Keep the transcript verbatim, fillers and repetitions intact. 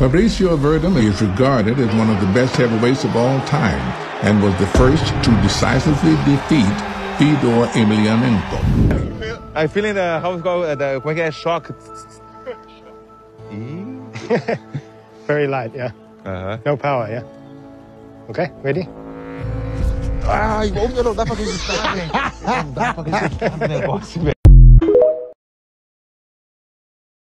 Fabricio Werdum is regarded as one of the best heavyweights of all time and was the first to decisively defeat Fedor Emelianenko. I'm feeling the, how it's called, the, when I get shock. Very light, yeah. Uh-huh. No power, yeah. Okay, ready? Ai, bom, não dá pra acreditar, velho. Não dá pra acreditar no negócio, velho.